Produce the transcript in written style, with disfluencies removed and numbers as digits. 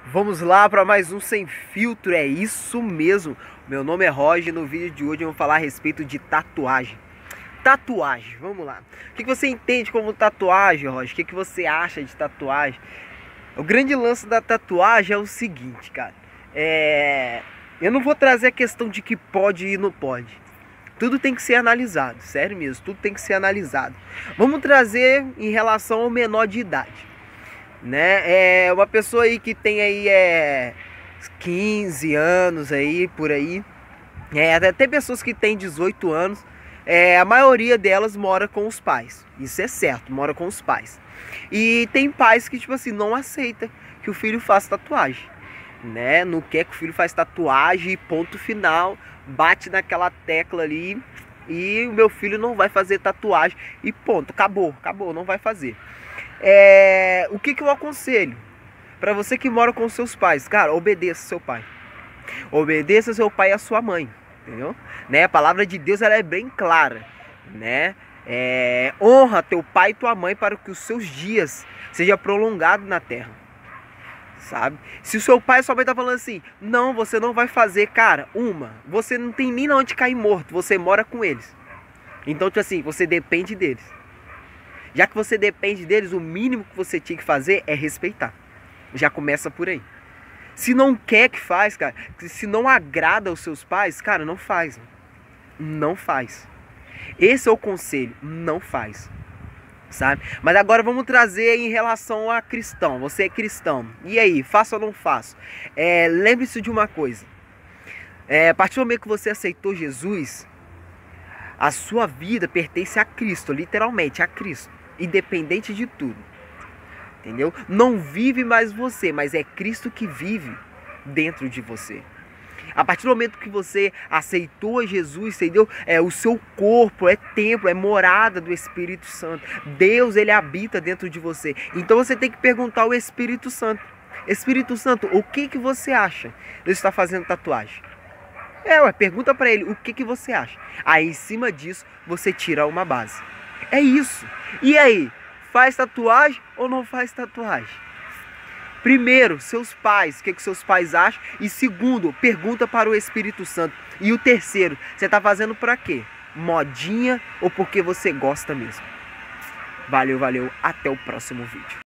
Vamos lá para mais um Sem Filtro, é isso mesmo. Meu nome é Roger e no vídeo de hoje eu vou falar a respeito de tatuagem. Tatuagem, vamos lá. O que você entende como tatuagem, Roger? O que você acha de tatuagem? O grande lance da tatuagem é o seguinte, cara. Eu não vou trazer a questão de que pode e não pode. Tudo tem que ser analisado, sério mesmo, tudo tem que ser analisado. Vamos trazer em relação ao menor de idade. Né? Uma pessoa aí que tem aí 15 anos aí, por aí. Até pessoas que têm 18 anos. A maioria delas mora com os pais. Isso é certo, mora com os pais. E tem pais que, tipo assim, não aceita que o filho faça tatuagem. Né? Não quer que o filho faça tatuagem, ponto final. Bate naquela tecla ali. E o meu filho não vai fazer tatuagem. E ponto, acabou, não vai fazer. O que eu aconselho? Pra você que mora com seus pais, cara, obedeça seu pai. Obedeça seu pai e a sua mãe, entendeu? Né? A palavra de Deus ela é bem clara, né? Honra teu pai e tua mãe para que os seus dias sejam prolongados na terra. Sabe? Se o seu pai e sua mãe tá falando assim, não, você não vai fazer, cara, você não tem nem onde cair morto, você mora com eles. Então, tipo assim, você depende deles. Já que você depende deles, o mínimo que você tinha que fazer é respeitar. Já começa por aí. Se não quer que faz, cara, se não agrada aos seus pais, cara, não faz. Não faz. Esse é o conselho, não faz. Sabe? Mas agora vamos trazer em relação a cristão. Você é cristão. E aí, faço ou não faço? Lembre-se de uma coisa. A partir do momento que você aceitou Jesus, a sua vida pertence a Cristo, literalmente a Cristo. Independente de tudo, entendeu? Não vive mais você, mas é Cristo que vive dentro de você. A partir do momento que você aceitou Jesus, entendeu? O seu corpo é templo, é morada do Espírito Santo. Deus, ele habita dentro de você. Então você tem que perguntar ao Espírito Santo. Espírito Santo, o que você acha de estar fazendo tatuagem? Pergunta para ele o que você acha. Aí em cima disso você tira uma base. É isso. E aí, faz tatuagem ou não faz tatuagem? Primeiro, seus pais, o que seus pais acham? E segundo, pergunta para o Espírito Santo. E o terceiro, você está fazendo para quê? Modinha ou porque você gosta mesmo? Valeu, até o próximo vídeo.